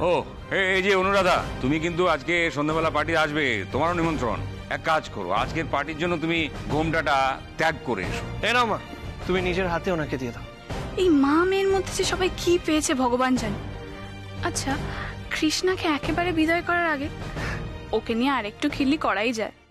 ও এই যে অনুরাধা, তুমি কিন্তু আজকে সন্ধ্যাবেলা পার্টি আসবে, তোমারও নিমন্ত্রণ। এক কাজ করো, আজকের পার্টির জন্য তুমি ঘোমটাটা ত্যাগ করে এসো। এ নাও মা, তুমি নিজের হাতে ওনাকে দিয়ে দাও। এই মা মেয়ের মধ্যে যে সবাই কি পেয়েছে ভগবান জানে। আচ্ছা, কৃষ্ণাকে একেবারে বিদায় করার আগে ওকে নিয়ে আরেকটু খিল্লি করাই যায়।